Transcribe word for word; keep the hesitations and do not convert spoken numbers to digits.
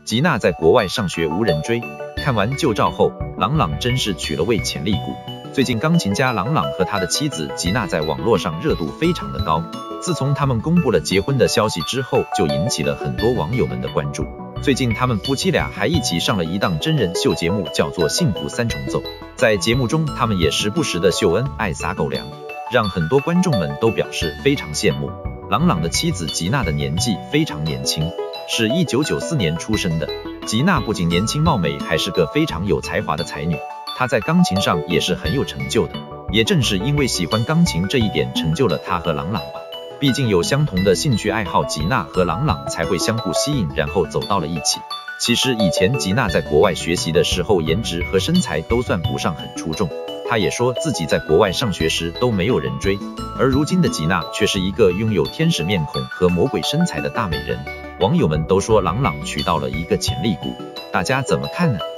吉娜在国外上学无人追，看完旧照后，朗朗真是娶了位潜力股。最近钢琴家朗朗和他的妻子吉娜在网络上热度非常的高，自从他们公布了结婚的消息之后，就引起了很多网友们的关注。最近他们夫妻俩还一起上了一档真人秀节目，叫做《幸福三重奏》。在节目中，他们也时不时的秀恩爱撒狗粮，让很多观众们都表示非常羡慕。朗朗的妻子吉娜的年纪非常年轻，是一九九四年出生的。吉娜不仅年轻貌美，还是个非常有才华的才女。她在钢琴上也是很有成就的，也正是因为喜欢钢琴这一点，成就了她和朗朗吧。毕竟有相同的兴趣爱好，吉娜和朗朗才会相互吸引，然后走到了一起。其实以前吉娜在国外学习的时候，颜值和身材都算不上很出众。她也说自己在国外上学时都没有人追，而如今的吉娜却是一个拥有天使面孔和魔鬼身材的大美人。网友们都说朗朗娶到了一个潜力股，大家怎么看呢？